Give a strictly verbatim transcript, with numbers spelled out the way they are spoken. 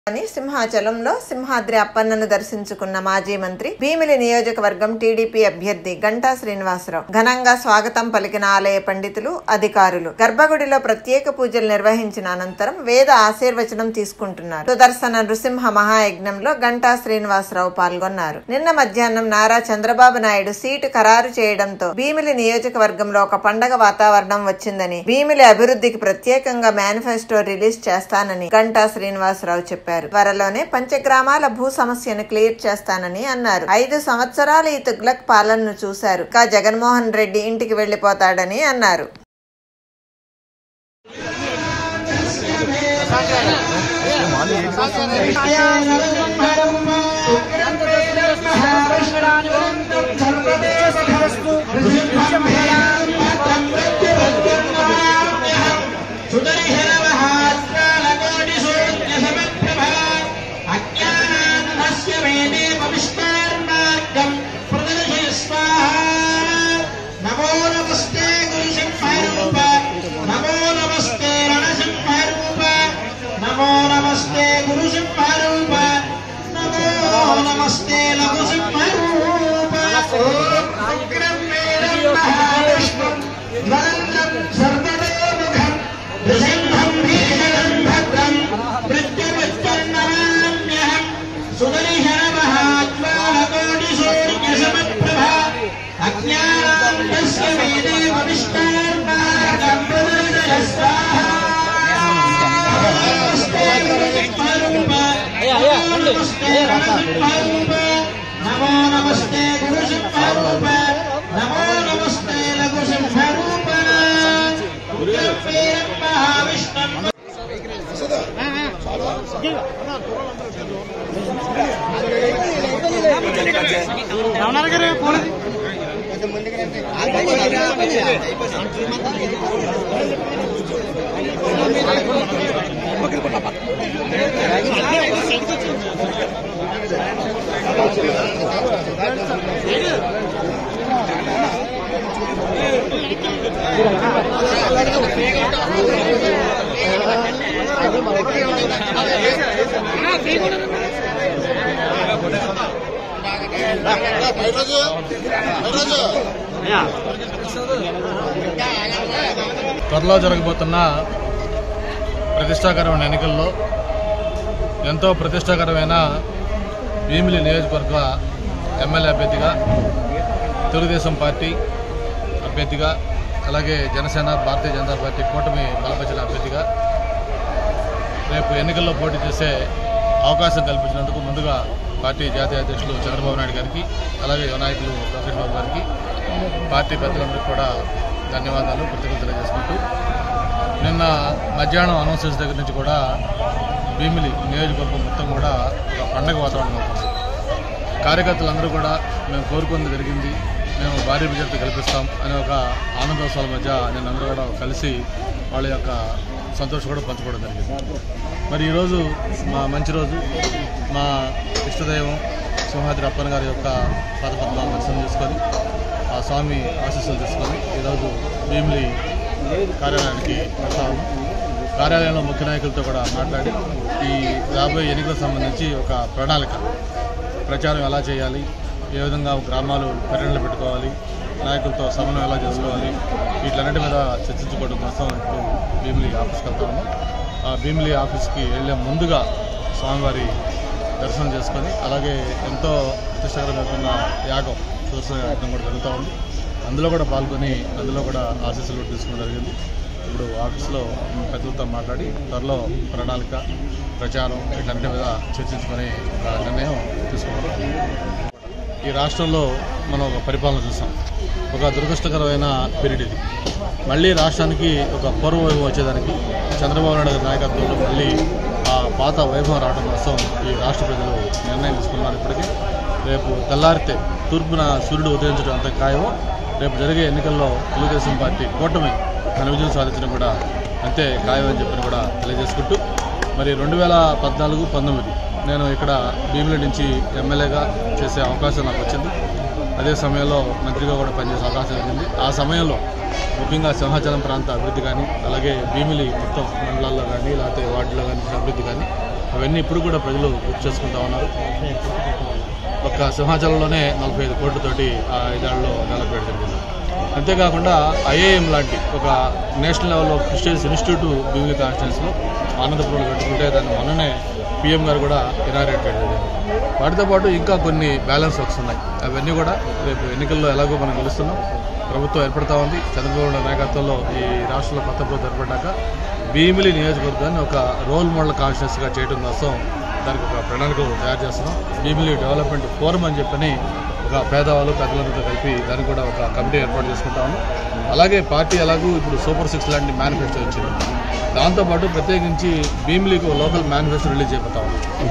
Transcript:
సింహాచలంలో సింహాద్రి అప్పన్నను దర్శించుకున్న మాజీ మంత్రి భీమిలి నియోజకవర్గం టీడీపీ అభ్యర్థి గంటా శ్రీనివాసరావు ఘనంగా స్వాగతం పలికిన ఆలయ పండితులు, అధికారులు. గర్భగుడిలో ప్రత్యేక పూజలు నిర్వహించిన అనంతరం వేద ఆశీర్వచనం తీసుకుంటున్నారు. సుదర్శన నృసింహ మహాయజ్ఞంలో గంటా శ్రీనివాసరావు పాల్గొన్నారు. నిన్న మధ్యాహ్నం నారా చంద్రబాబు నాయుడు సీటు ఖరారు చేయడంతో భీమిలి నియోజకవర్గంలో ఒక పండగ వాతావరణం వచ్చిందని, భీమిలి అభివృద్ధికి ప్రత్యేకంగా మేనిఫెస్టో రిలీజ్ చేస్తానని గంటా శ్రీనివాసరావు చెప్పారు. త్వరలోనే పంచగ్రామాల భూ సమస్యను క్లియర్ చేస్తానని అన్నారు. ఐదు సంవత్సరాలు ఈ తుగ్లక్ పాలనను చూశారు. ఇంకా జగన్మోహన్ రెడ్డి ఇంటికి వెళ్లిపోతాడని అన్నారు. नमस्ते गुरु सिंहरूप नमो नमस्ते लघु सिंहरूप उग्रं वीरं महाविष्णुं ज्वलन्तं सर्वतोमुखं नृसिंहं भीषणं भद्रं मृत्युमृत्युर्नमाम्यहं सुदर्शनमहाज्वालकोटिसूर्यसमप्रभा अज्ञानान्तस्य वेदे वविष्टार्मार्गं प्रदर्शय स्वाहा नमो नमस्ते गुरु सिंहरूप नमो नमस्ते लघु सिंहरूप उग्रवीरं महाविष्णुं త్వరలో జరగబోతున్న ప్రతిష్టాకరమైన ఎన్నికల్లో ఎంతో ప్రతిష్టాకరమైన భీమిలి నియోజకవర్గ ఎమ్మెల్యే అభ్యర్థిగా, తెలుగుదేశం పార్టీ అభ్యర్థిగా, అలాగే జనసేన, భారతీయ జనతా పార్టీ కూటమి బలపరిచిన అభ్యర్థిగా రేపు ఎన్నికల్లో పోటీ చేసే అవకాశం కల్పించినందుకు ముందుగా పార్టీ జాతీయ అధ్యక్షులు చంద్రబాబు నాయుడు గారికి, అలాగే యువనాయకులు లోకేష్ బాబు గారికి, పార్టీ పెద్దలందరికీ కూడా ధన్యవాదాలు, కృతజ్ఞతలు తెలియజేసుకుంటూ, నిన్న మధ్యాహ్నం అనౌన్స్ చేసిన దగ్గర నుంచి కూడా భీమిలి నియోజకవర్గం మొత్తం కూడా ఒక పండగ వాతావరణం అవుతుంది. కార్యకర్తలందరూ కూడా మేము కోరుకుంది జరిగింది, మేము భారీ విజయంతో కల్పిస్తాం అనే ఒక ఆనందోత్సవాల మధ్య నిన్న అందరూ కూడా కలిసి వాళ్ళ యొక్క సంతోషం కూడా పంచుకోవడం జరిగింది. మరి ఈరోజు మా మంచి రోజు, మా ఇష్టదైవం సింహాద్రి అప్పన్న గారి యొక్క పాదపద్మాలను దర్శనం చేసుకొని, ఆ స్వామి ఆశీస్సులు తీసుకొని ఈరోజు భీమిలి కార్యాలయానికి వెళ్తాము. కార్యాలయంలో ముఖ్య నాయకులతో కూడా మాట్లాడి ఈ రాబోయే ఎన్నికలకు సంబంధించి ఒక ప్రణాళిక, ప్రచారం ఎలా చేయాలి, ఏ విధంగా గ్రామాలు పర్యటనలు పెట్టుకోవాలి, నాయకులతో సమన్వయం ఎలా చేసుకోవాలి, వీటిలన్నిటి మీద చర్చించుకోవడం కోసం ఇప్పుడు భీమిలి ఆఫీస్కి వెళ్తాము. ఆ భీమిలి ఆఫీస్కి వెళ్ళే ముందుగా స్వామివారి దర్శనం చేసుకొని, అలాగే ఎంతో ప్రతిష్టాకరమైన యాగం, సుదర్శన యాగం కూడా జరుగుతూ ఉంది. అందులో కూడా పాల్గొని అందులో కూడా ఆశీస్సులు కూడా తీసుకోవడం జరిగింది. ఇప్పుడు ఆఫీస్లో పెద్దలతో మాట్లాడి త్వరలో ప్రణాళిక, ప్రచారం వీటన్నిటి మీద చర్చించుకొని ఒక నిర్ణయం తీసుకుంటాం. ఈ రాష్ట్రంలో మనం ఒక పరిపాలన చూసాం. ఒక దురదృష్టకరమైన పీరియడ్ ఇది. మళ్ళీ రాష్ట్రానికి ఒక పూర్వ వైభవం వచ్చేదానికి చంద్రబాబు నాయుడు గారి నాయకత్వంలో మళ్ళీ ఆ పాత వైభవం రావడం కోసం ఈ రాష్ట్ర ప్రజలు నిర్ణయం తీసుకున్నారు. ఇప్పటికీ రేపు తెల్లారితే తూర్పున సూర్యుడు ఉదయించడం అంత ఖాయమో, రేపు జరిగే ఎన్నికల్లో తెలుగుదేశం పార్టీ కూటమి తన విజయం సాధించడం కూడా అంతే ఖాయమని చెప్పని కూడా తెలియజేసుకుంటూ, మరి రెండు వేల పద్నాలుగు పంతొమ్మిది నేను ఇక్కడ భీమిలి నుంచి ఎమ్మెల్యేగా చేసే అవకాశం నాకు వచ్చింది. అదే సమయంలో మంత్రిగా కూడా పనిచేసే అవకాశం జరిగింది. ఆ సమయంలో ముఖ్యంగా సింహాచలం ప్రాంత అభివృద్ధి కానీ, అలాగే భీమిలి మొత్తం మండలాల్లో కానీ, లేకపోతే వార్డులో కానీ అభివృద్ధి కానీ అవన్నీ ఇప్పుడు కూడా ప్రజలు గుర్తు చేసుకుంటా ఉన్నారు. ఒక్క సింహాచలంలోనే నలభై ఐదు కోట్లతోటి ఆ ఐదేళ్లలో డెవలప్ చేయడం జరిగింది. అంతేకాకుండా ఐఏఎం లాంటి ఒక నేషనల్ లెవెల్లో ప్రెస్టీజియస్ ఇన్స్టిట్యూట్ భీమిలి కాన్స్టిట్యున్సీలో ఆనందపురంలో పెట్టుకుంటే దాన్ని మొన్ననే పీఎం గారు కూడా ఇనాగ్రేట్ చేయడం జరిగింది. వాటితో పాటు ఇంకా కొన్ని బ్యాలెన్స్ వర్క్స్ ఉన్నాయి. అవన్నీ కూడా రేపు ఎన్నికల్లో ఎలాగో మనం గెలుస్తున్నాం, ప్రభుత్వం ఏర్పడతా ఉంది. చంద్రబాబు నాయుడు నాయకత్వంలో ఈ రాష్ట్రంలో కొత్త ప్రభుత్వం ఏర్పడ్డాక భీమిలి నియోజకవర్గాన్ని ఒక రోల్ మోడల్ కాన్స్టిట్యున్సీగా చేయడం కోసం దానికి ఒక ప్రణాళిక తయారు చేస్తున్నాం. భీమిలి డెవలప్మెంట్ ఫోరం అని చెప్పని ఒక పేదవాళ్ళు పెద్దలందరితో కలిపి దానికి కూడా ఒక కమిటీ ఏర్పాటు చేసుకుంటాము. అలాగే పార్టీ ఎలాగూ ఇప్పుడు సూపర్ సిక్స్ లాంటి మేనిఫెస్టో వచ్చింది. దాంతోపాటు ప్రత్యేకించి భీమిలికి లోకల్ మేనిఫెస్టో రిలీజ్ చేయబోతా ఉన్నాం.